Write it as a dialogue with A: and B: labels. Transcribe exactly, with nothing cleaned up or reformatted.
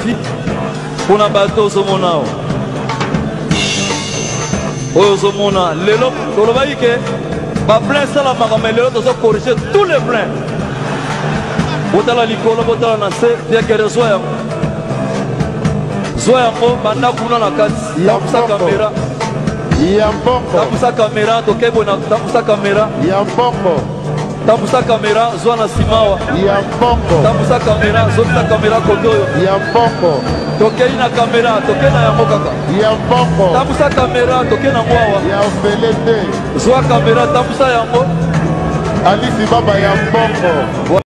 A: défi pour na bateau au monao. Au mona, lelo, on va dire que ba plein ça la maramé lelo doit corriger tous les pleins. Botala likolo botala na se dia kere soya. Soya mo banda kuna na kati. Tapusa kamera.
B: Yambongo.
A: Tapusa kamera tokebo na tapusa kamera.
B: Yambongo.
A: Tapusa kamera zwana simawa.
B: Yambongo.
A: Tapusa kamera zota kamera kodoyo.
B: Yambongo.
A: Tokei na kamera tokei na yango kaka.
B: Yambongo.
A: Tapusa kamera tokei na mwawa.
B: Yambelete.
A: Zwa kamera tapusa yango.
B: Alisi baba Yambongo.